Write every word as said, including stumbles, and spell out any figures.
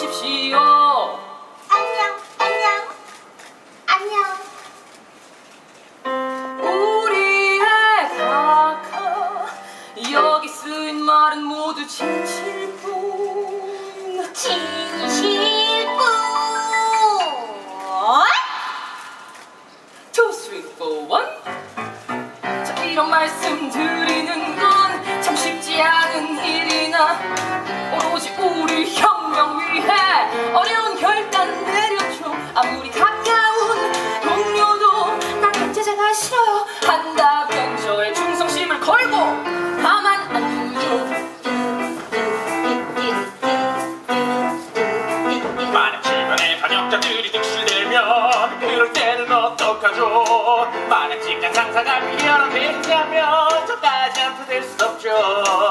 오십시오. 안녕, 안녕, 안녕. 우리의 각하 여기 쓰인 말은 모두 진실뿐. 진실뿐. Two, three, four, one. 자, 이런 말씀 드리는 건 참 쉽지 않은 일이나 오로지 우리 혁명 위해 어려운 결단 내렸죠. 아무리 가까운 동료도 난 독재자가 싫어요 한다면 저의 충성심을 걸고 가만 안 둬요. 만약 주변에 반역자들이 득실되면 그럴 때는 어떡하죠? 만약 직장 상사가 미련한 회의자면 저까지 안 될 수 없죠.